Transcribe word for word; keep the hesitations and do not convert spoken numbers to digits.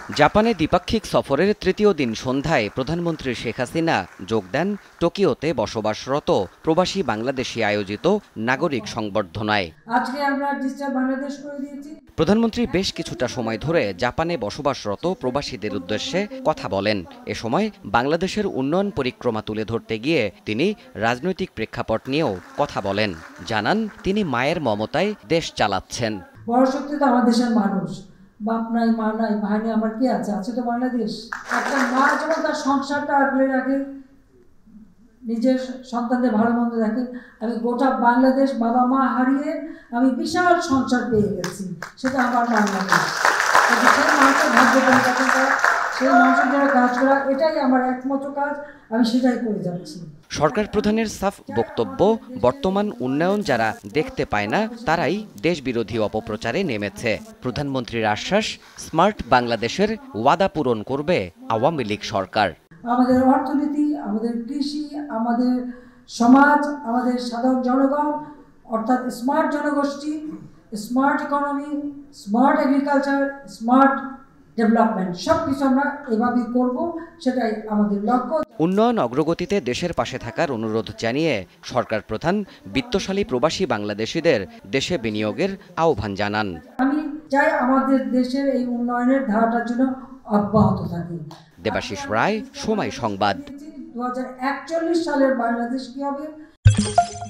জাপানে দ্বিপাক্ষিক সফরের তৃতীয় দিন সন্ধ্যায় প্রধানমন্ত্রী শেখ হাসিনা যোগ দেন টোকিওতে বসবাসরত প্রবাসী বাংলাদেশি আয়োজিত নাগরিক সংবর্ধনায়। আজকে আমরা ডিজিটাল বাংলাদেশ করে দিয়েছি। প্রধানমন্ত্রী বেশ কিছুটা সময় ধরে জাপানে বসবাসরত প্রবাসীদের উদ্দেশ্যে কথা বলেন। এ সময় বাংলাদেশের উন্নয়ন পরিক্রমা তুলে ধরতে গিয়ে তিনি রাজনৈতিক প্রেক্ষাপট নিয়েও কথা বলেন। জানান তিনি মায়ের মমতায় দেশ চালাচ্ছেন। বড় শক্তি তো আমার দেশের মানুষ। বাপ নাই, মা নাই, ভাই নেই, আমার কি আছে? আছে তো বাংলাদেশ। একটা মা যখন তার সংসারটা আগলে রাখে, নিজের সন্তানদের ভালো মন্দ দেখে, আমি গোটা বাংলাদেশ বাবা মা হারিয়ে আমি বিশাল সংসার পেয়ে গেছি, সেটা আমার বাংলাদেশ। সেই মানুষের ভাগ্য পরিবর্তন করা, সেই মানুষের যারা কাজ করা, এটাই আমার একমাত্র কাজ, আমি সেটাই করে যাচ্ছি। সরকার প্রধানের সাফ বক্তব্য, বর্তমান উন্নয়ন যারা দেখতে পায় না তারাই দেশবিরোধী অপপ্রচারে নেমেছে। প্রধানমন্ত্রীর আশ্বাস, স্মার্ট বাংলাদেশের ওয়াদা পূরণ করবে আওয়ামী লীগ সরকার। আমাদের অর্থনীতি, আমাদের কৃষি, আমাদের সমাজ, আমাদের সাধারণ জনগণ, অর্থাৎ স্মার্ট জনগোষ্ঠী, smart economy, smart agriculture, smart development, সব কিছু আমরা এভাবেই করব, সেটাই আমাদের লক্ষ্য। উন্নয়ন অগ্রগতিতে দেশের পাশে থাকার অনুরোধ জানিয়ে সরকার প্রধান বিত্তশালী প্রবাসী বাংলাদেশিদের দেশে বিনিয়োগের আহ্বান জানান। আমি চাই আমাদের দেশের এই উন্নয়নের ধারাটার জন্য অব্যাহত থাকে। দেবাশিস রায়, সময় সংবাদ। দু হাজার একচল্লিশ সালের বাংলাদেশ কি হবে।